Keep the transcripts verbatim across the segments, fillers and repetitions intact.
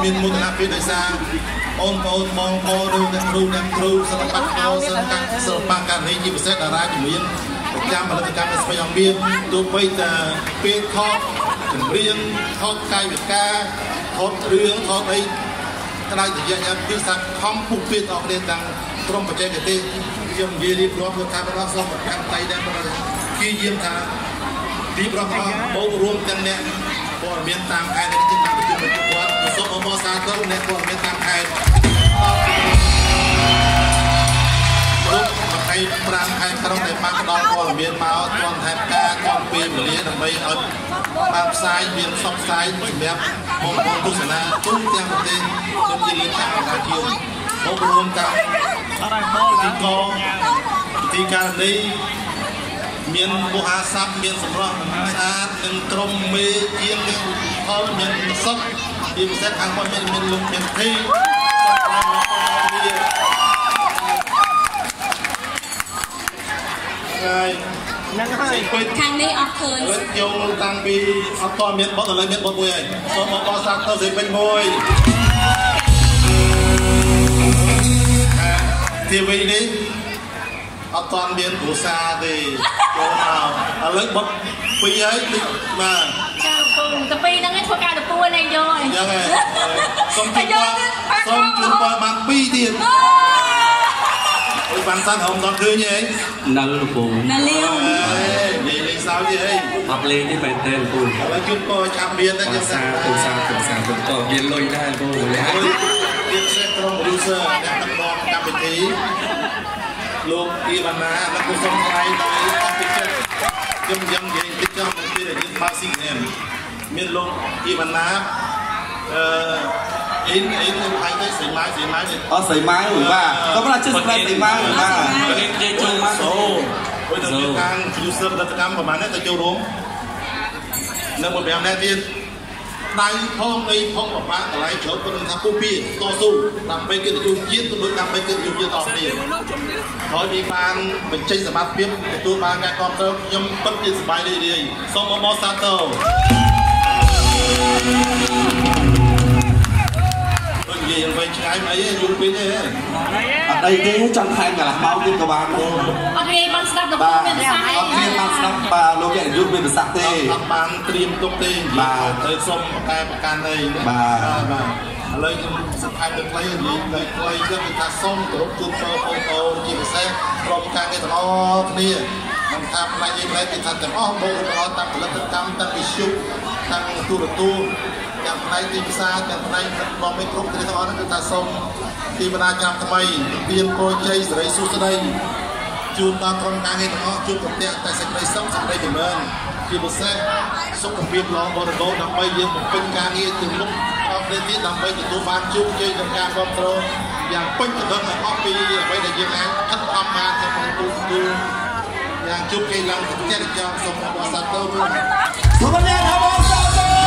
មានមោទនភាពដោយសារអូនបងបងប្អូនឬអ្នកគ្រូអ្នកគ្រូសិល្បករសិល្បករសិល្បករនេះជាពិសេសតារាជំនាញប្រចាំផលិតកម្មស្វ័យអង្គមានទោះបីតែពេលថតចម្រៀងថតកាយវិការថតរឿងថតអីក្តៅរយៈយ៉ាងគឺថាខំពុះពីអស់គ្នាទាំងក្រុមបច្ចេកទេសខ្ញុំនិយាយរៀបរាប់ធ្វើការរបស់សូមប្រកាន់តៃដែរគឺយាមថារៀបរាប់មកបូករួមទាំងអ្នកព័ត៌មានតាមខេត្តនេះជាប្រជុំប្រជុំគាត់សូមអបអរសាទរអ្នកព័ត៌មានតាមខេត្តគ្រប់ម្ភៃប្រាំខេត្តក្រុងដែលបានផ្ដល់ព័ត៌មានមកទាន់ថែមការទាន់ពេលវេលាដើម្បីឲ្យបានផ្សាយមានផ្សព្វផ្សាយសម្រាប់បងប្អូនទស្សនាទូទាំងប្រទេសខ្ញុំនិយាយថាការជាបូករួមទាំងទីកងទីការនេះមានបុហាស័ព្ទមានសម្រស់ស្អាតនិងក្រុមមេជាងមានផលមានសុខជាពិសេសខាងគាត់មានមានលោកមានធីហើយហ្នឹងហើយខាងនេះអត់ឃើញយកតាំងពីអត់តមានបទឥឡូវមានបទមួយហើយសូមបបសាទរសេពេញមួយទីវីនេះអត់តាន់មានគ្រូសាទេចូលមកឥឡូវបត់ពីរហើយបាទចាពូតែពីរហ្នឹងឯងធ្វើការទៅពួនឯងយកអញ្ចឹងហើយសុំជួយសុំជួយបានពីរទៀតអូយបានតាន់ហមដល់ឃើញឯងនៅលោកពូនៅលៀវនិយាយលេងសើចទេអីអត់លេងទេបែរតែលោកពូឥឡូវជួបក៏ឆាប់មានដែរយើងសាទូសាទូសាទូក៏មានលុយដែរពូទៀតសេះក្រុម producer អ្នកដឹកនាំកម្មវិធីលោកអ៊ីវ៉ាណានិងគូសុំថ្លៃដោយអតិថិជនខ្ញុំយ៉ាងនិយាយតិចចំពីដែលយើងបើកស៊ីហ្គេមមានលោកអ៊ីវ៉ាណាអឺអ៊ីនអ៊ីននឹងផ្សាយទៅស្រីម៉ៅស្រីម៉ៅអូស្រីម៉ៅបាទក៏មិនជិះស្រីស្រីម៉ៅបាទនិយាយចូលមកអូហើយទៅខាង producer ផលិតកម្មប្រហែលនេះទៅចូលរួមនៅមួយប្រាំនាក់ទៀតដៃផងអីផងបបាក់កន្លែងជ្រត់ព្រឹងថាគូពីតស៊ូដើម្បីកិត្តិយសជាតិទៅដូចដើម្បីកិត្តិយសជាតិអស់គ្នាហើយវាបានបញ្ចេញសមត្ថភាពទទួលបានការគ្រប់គ្រងខ្ញុំពិតជាសប្បាយរីករាយសូមអបអរសាទរដូចនិយាយអ្វីឆ្ងាយអីយូរពេកទេអត់អីទេចង់ថែមកន្លះម៉ោងទៀតក៏បានដែរអត់ងាយបានស្ដាប់ដល់មានប្រសាសន៍អត់មានបានស្ដាប់បាទលោកយាយយុទ្ធមានប្រសាសន៍ទេអត់បានត្រៀមទុកទេបាទត្រូវសុំតែប្រកាន់អីបាទបាទឥឡូវខ្ញុំសិក្សាទៅខ្លីនិយាយទៅខ្លីគឺថាសូមគោរពជូនពរបងប្អូនជាពិសេសក្រុមការងារទាំងអស់គ្នាមិនថាផ្នែកនេះផ្នែកគេថាទាំងអស់បងប្អូនតាមផលិតកម្មទាំងវិទ្យុទាំងទូរទស្សន៍ទាំងផ្នែកទីផ្សារទាំងផ្នែកបងមេគ្រប់គ្នាទាំងអស់ហ្នឹងគឺថាសូមទីបណ្ដាចាំថ្មីទានពរជ័យសេរីសុខស្ដីជូនដល់ក្រុមការងារទាំងអស់ជួបប្រទះតែសេចក្តីសុខសេចក្តីចម្រើនជាពិសេសសុខភាពល្អបរិបូរណ៍ដើម្បីយើងបំពេញការងារទៅមុខអស់គ្នាទៀតដើម្បីទទួលបានជោគជ័យក្នុងការគ្រប់គ្រងយ៉ាងពេញទៅដោយអស់ពីអ្វីដែលយើងអាចខិតខំបានក្នុងទូទូយ៉ាងជោគជ័យឡើងទៅទៀតយ៉ាងសូមអបអរសាទរសូមអ្នកអបអរសាទរ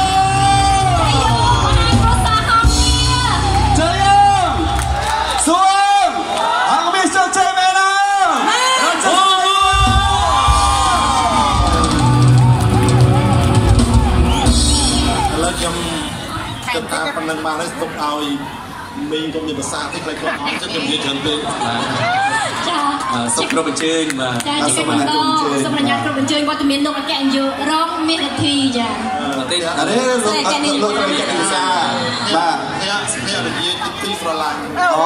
ខ្ញុំគិតថាប៉ុណ្ណឹងបានហើយទុកឲ្យមីងកុំមានប្រសាទទេខ្លាចគាត់អត់ចិត្តខ្ញុំនិយាយច្រើនពេកចាសូមគ្រប់អញ្ជើញបាទសូមអញ្ជើញសូមអញ្ជើញគ្រប់អញ្ជើញវត្តមានលោកអគ្គនាយករងមានអធិចាអត់ទេអរេលោកអគ្គនាយករដ្ឋមន្ត្រីភាសាបាទខ្ញុំខ្ញុំនិយាយទីស្រឡាញ់អូ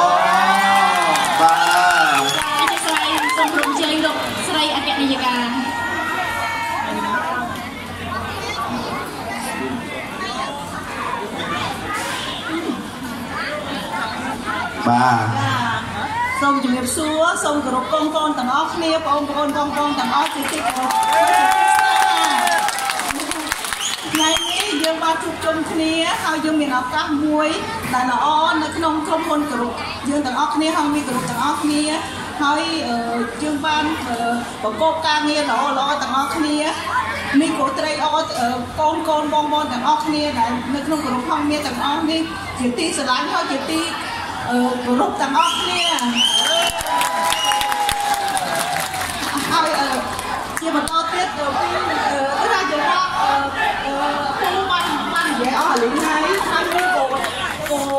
បាទអញ្ជើញសូមគ្រប់អញ្ជើញលោកស្រីអគ្គនាយិកាបាទសូមជំរាបសួរសូមគោរពបងប្អូនទាំងអស់គ្នាបងប្អូនបងប្អូនទាំងអស់ជាទីគោរពថ្ងៃនេះយើងបានជួបជុំគ្នាហើយយើងមានឱកាសមួយដែលល្អនៅក្នុងក្រុមហ៊ុនគ្រប់យើងទាំងអស់គ្នាហើយមានគ្រប់ទាំងអស់គ្នាហើយយើងបានប្រកបការងារល្អល្អទាំងអស់គ្នាមីក្រូត្រីអត់កូនកូនបងប្អូនទាំងអស់គ្នាដែលនៅក្នុងក្រុមផងមានទាំងអស់នេះជាទីស្រឡាញ់ហើយជាទីគោរពទាំងអស់គ្នាហើយជាបន្តទៀតទៅពីថាយើងថាពូបានបាននិយាយអស់លីងហើយហើយមានកូនកូ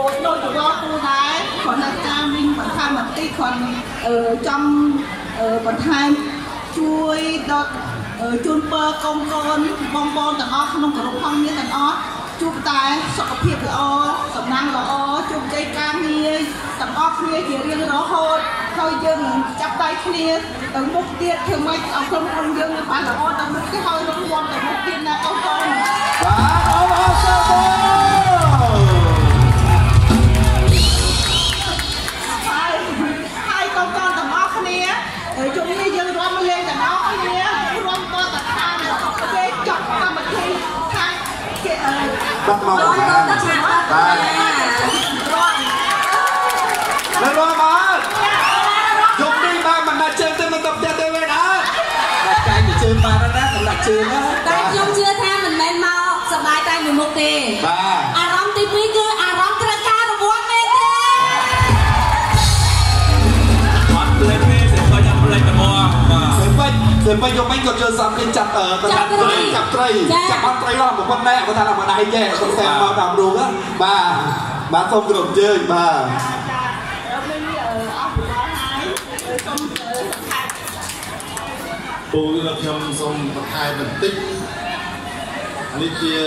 คนจำคนไทยช่วยดอจูนเปอร์กองกอนบองบอลต่างอ้อขนมขนมพังเนี่ยต่างอ้อจุบตายสกปรกละอ้อสำนักละอ้อจุบใจกลางเนี่ยต่างอ้อเคลียร์เกี่ยวเรื่องร้อโหดเขายังจับได้เคลียร์ต่างมุกเตี้ยเธอไม่เอาเครื่องคนยังไปละอ้อต่างมุกที่เขาลงบอลต่างมุกเตี้ยนะกองกอนบ้าอ้ออ้อเซอร์โบให้กองกอนต่างอ้อเคลียร์จุบนี่ยังรวมมาเลยต่างอ้อเคลียร์รวมตัวต่างข้างเจ๊จับกันมาทีทางbắt mong ba lên lo mà dùng đi ba mình đã chơi tới mình tập chơi tới bên đó đặt cái gì chơi ba đó đó cũng đặt chơi đó tại không chưa tham mình men mau sập bài tay mình một tiền ba à rong tí quý cứ à rong tra ca rồi buông lên đi hot lên đi sẽ coi nhầm lên cái mua sẽ bay sẽ bay vô mấy con chơi xong cái chặt ở cái chặt tray chặt tray chặt bắn tray đó một con mẹ của thằng nào mà này chè con xem bao đầm luôn á ba ba không được chơi ba tôi là trong sông hai bình tích đi chia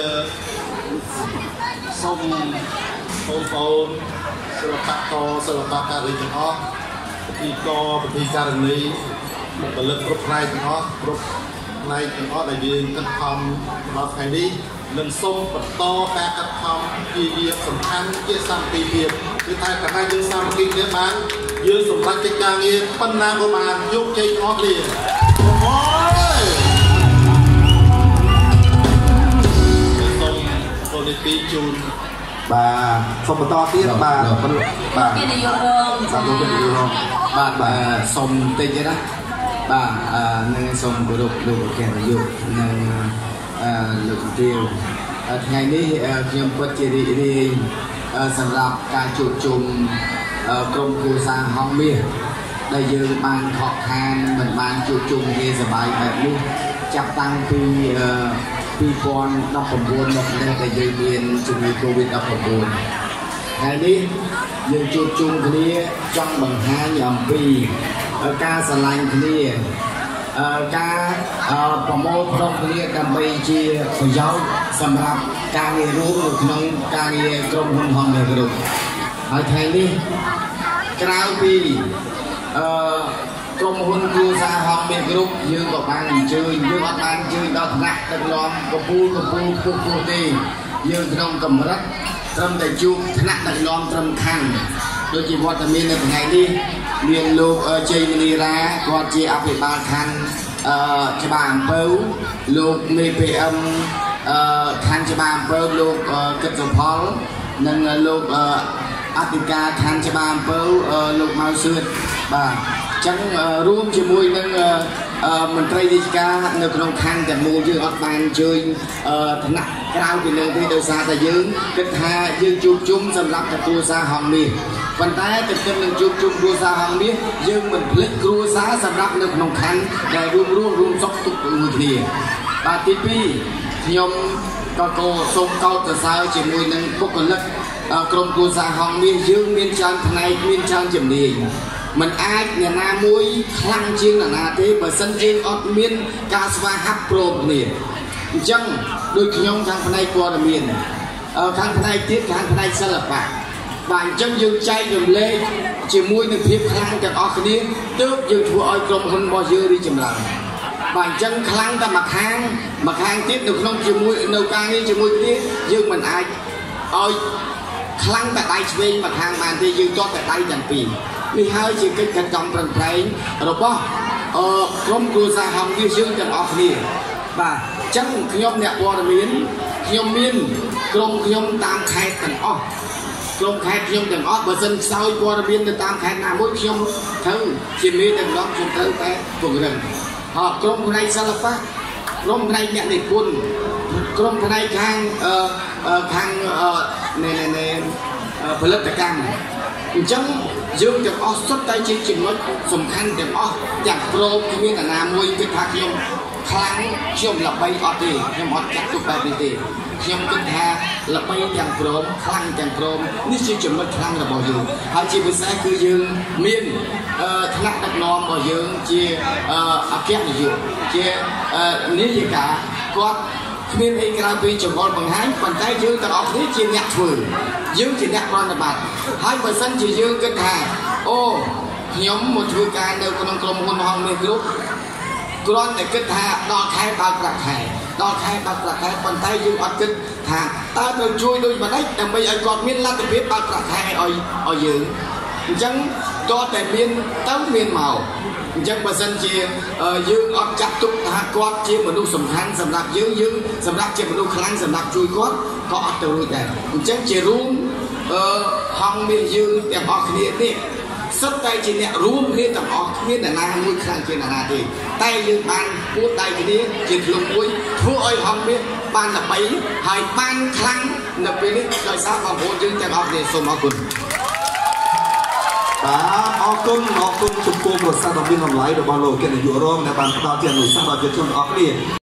sông phôn phôn sơ bạc to sơ bạc cà ri cho nó thì to thì cà ri một cái lực group này cho nó group này cho nó đại diện cân phòng nó phải đi lần sông bật to ca cân phòng kỳ việc sầm khăn chia sang kỳ việc cái thay cả hai chân sang kinh tế bán dưới sông lạch cái càng nghe phân nam của bạn giúp chơi nó liền bà xong một to tiết bà bà cái này vô rong sao tôi cái này vô rong bà bà xong tên chứ đó bà nên xong của đục đục kèm vô nên lượng tiêu ngàyนี้ខ្ញុំពិតជារីករាយសម្រាប់ការជួបជុំក្រុមគ្រួសារហងមាសដែលយើងបានខកខានមិនបានជួបជុំគ្នាសប្បាយបែបនេះចាប់តាំងពីពីរពាន់ដប់ប្រាំបួនមកនេះដែលយើងមានជំងឺ Covid ដប់ប្រាំបួនថ្ងៃនេះយើងជួបជុំគ្នាចង់បង្ហាញអំពីការស្រឡាញ់គ្នាការប្រមូលផ្ដុំគ្នាដើម្បីជាប្រយោជន៍សម្រាប់ការងាររួមនៅក្នុងការងារក្រុមហ៊ុនហងមាសគ្រប់ហើយថ្ងៃនេះក្រៅពីអឺក្រុមហ៊ុនគ្រួសារហងមាសគ្រប់យើងក៏បានអញ្ជើញយើងអត់បានអញ្ជើញដល់ថ្នាក់ដឹកនាំកំពូលកំពូលពុះពុះទេយើងក្នុងកម្រិតត្រឹមតែជួបថ្នាក់ដឹកនាំត្រឹមខណ្ឌដូចជាវត្តមាននៅថ្ងៃនេះមានលោកជ័យមនីរាគាត់ជាអភិបាលខណ្ឌអឺច្បារអំពៅលោកមេ pê em អឺខណ្ឌច្បារអំពៅលោកកឹតសុផលនិងលោកអធិការខណ្ឌច្បារអំពៅលោកម៉ៅសឿតបាទចឹងរួមជាមួយនឹងមន្ត្រីរាជការនៅក្នុងខណ្ឌទាំងមូលយើងអត់បានអញ្ជើញឋានៈក្រៅពីនឹងទេដោយសារតែយើងគិតថាយើងជួបជុំសម្រាប់គ្រួសារហងមាសប៉ុន្តែទន្ទឹមនឹងជួបជុំគ្រួសារហងមាសយើងមិនភ្លេចគ្រួសារសម្រាប់នៅក្នុងខណ្ឌដែលរួមរស់រួមសុខទុក្ខជាមួយគ្នាបាទទីពីរខ្ញុំក៏ក៏សូមកោតសរសើរជាមួយនឹងបុគ្គលិកក្រុមគ្រួសារហងមាសយើងមានច្រើនផ្នែកមានច្រើនជំនាញមិនអាចអ្នកណាមួយខ្លាំងជាងអ្នកណាទេបើសិនជាអត់មានការស្វាហាប់ព្រមគ្នាអញ្ចឹងដូចខ្ញុំខាងផ្នែកព័ត៌មានខាងផ្នែកទៀតខាងផ្នែកសិល្បៈបាទអញ្ចឹងយើងចែករំលែកជាមួយនឹងភាពខ្លាំងទាំងអស់គ្នាទើបយើងធ្វើឲ្យក្រុមហ៊ុនរបស់យើងរីកចម្រើនបាទអញ្ចឹងខ្លាំងតែមួយខាងមួយខាងទៀតនៅក្នុងជាមួយនៅការងារជាមួយគ្នាយើងមិនអាចឲ្យខ្លាំងតែដៃឆ្វេងមួយខាងបានទេយើងទាត់តែដៃទាំងពីរនេះហើយជាកិច្ចខិតខំប្រឹងប្រែងរបស់អឺក្រុមគ្រួសារហងមាសយើងទាំងអស់គ្នាបាទអញ្ចឹងខ្ញុំអ្នកព័ត៌មានខ្ញុំមានក្រុមខ្ញុំតាមខេត្តទាំងអស់ក្រុមខេត្តខ្ញុំទាំងអស់បើសិនខ្សោយព័ត៌មានទៅតាមខេត្តណាមួយខ្ញុំត្រូវជាមេដឹកនាំខ្ញុំត្រូវតែពង្រឹងហើយក្រុមផ្នែកសិល្បៈក្រុមផ្នែកអ្នកនិពន្ធក្រុមផ្នែកខាងអឺខាងនៃនៃផលិតកម្មអញ្ចឹងយើងទាំងអស់សុទ្ធតែជាចំណុចសំខាន់ទាំងអស់ទាំងព្រមគ្មានអាណាមួយគិតថាខ្ញុំខ្លាំងខ្ញុំល្បីអត់ទេខ្ញុំអត់ចាត់ទុកបែបនេះទេខ្ញុំគិតថា là bay chẳng crom khăn chẳng crom ní chỉ chấm mất khăn là bao dương hai chỉ biết sai cứ dương miên thằng đặc nom bao dương chia áp kép là dương chia ní gì cả có miên ấy cái bên chấm con bằng hai bàn tay dương tao học ní chia nhạc phừ dương chỉ nhạc con là bạn hai phần sân chỉ dương cân hàng ô nhóm một thứ ca đều còn crom hôn hong miên lúc con để kết hạ đo khai bạc bạc khai đo khai bạc bạc khai bàn tay dương ọt kết hạ ta đều chui đôi mà đấy làm bây giờ còn miên la thì biết bạc bạc khai ở ở dương chẳng choแต่miên tấu miên màu chẳng bà dân chia dương ọt chặt tục hạ quát chia một lúc sầm khăn sầm đặc dương dương sầm đặc chia một lúc khăn sầm đặc chui quát có ọt từ đôi này chẳng chia rung hong miên dương đẹp ọt kia đi sắp tay chỉ nhẹ rúm kia tập ọt kia là na mũi khăn kia là na thì tay dương bàn mũi tay cái đi chỉ lùng mũi thua ơi hong biết bàn là bấy hai bàn khăn là bên đấy rồi sao còn vô dương chẳng ọt thì xôm ọt quần tá ọt quần ọt quần chụp cô một sao đồng biên làm lái được bao lâu kia là dụ rôm để bàn tao tiền nổi sang vào việc chun ọt đi